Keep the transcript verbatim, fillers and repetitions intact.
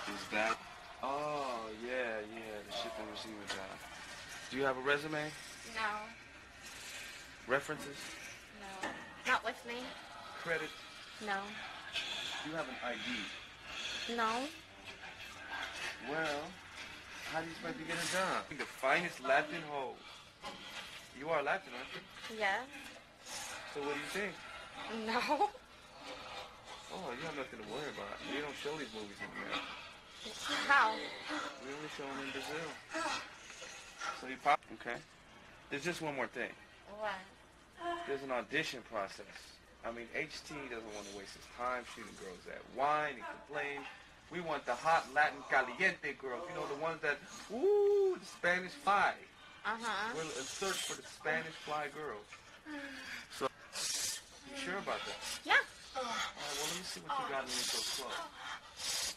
Is that? Oh, yeah, yeah, the shipping receiver job. Do you have a resume? No. References? No. Not with me. Credit? No. Do you have an I D? No. Well, how do you expect to get it done? The finest Latin hoe. You are Latin, aren't you? Yeah. So what do you think? No. Oh, you have nothing to worry about. We don't show these movies in America. How? We only show them in Brazil. So you pop. Okay. There's just one more thing. What? There's an audition process. I mean, H T doesn't want to waste his time shooting girls that whine and complain. We want the hot Latin caliente girls. You know, the ones that, ooh, the Spanish fly. Uh-huh. We're in search for the Spanish fly girls. So, you sure about that? Yeah. All right, well, let me see what you got in so close.